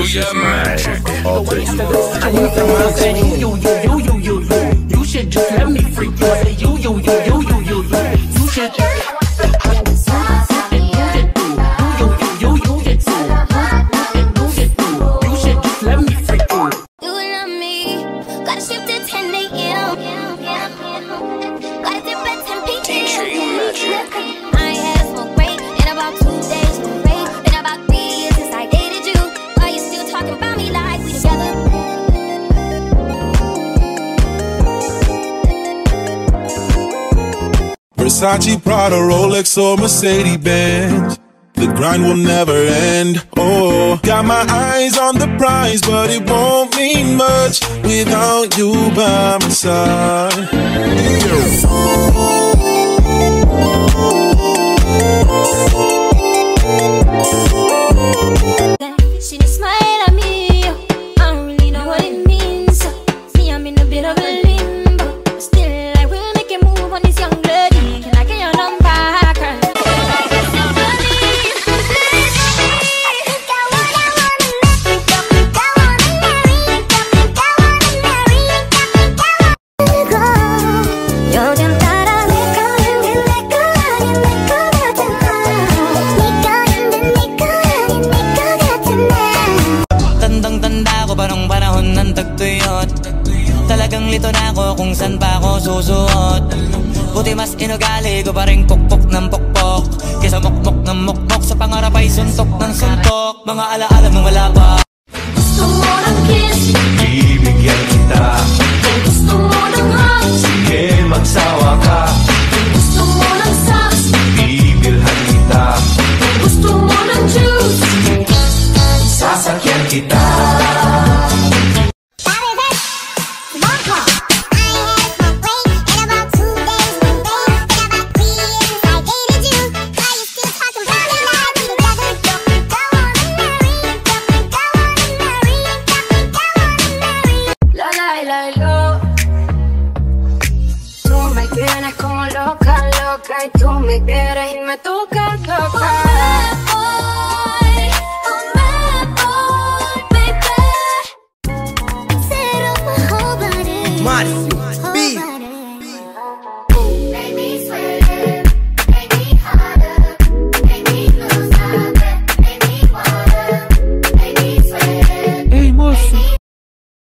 Kuyamagik. I need someone saying you should just let me freak you. Say you should. Versace, Prada, Rolex, or Mercedes-Benz. The grind will never end. Oh, got my eyes on the prize, but it won't mean much without you by my side. She just smile at me. I don't really know what it means. See, I'm in a bit of a limbo. Still, I will make a move on this young lady. Can I get your number? Talagang lito na ako kung saan pa ako susuot. Buti mas inugali ko pa rin pukpok ng pukpok kesa mukmok ng mukmok sa pangarap ay suntok ng suntok. Mga alaala ng wala pa. Gusto mo ng kiss, Bibigyan kita. gusto mo ng hug, Sige magsawa ka. gusto mo ng socks, Bibilhan kita. gusto mo ng juice. Sasakyan kita. Tú me tienes como loca, loca, y tú me quieres y me tocas, loca.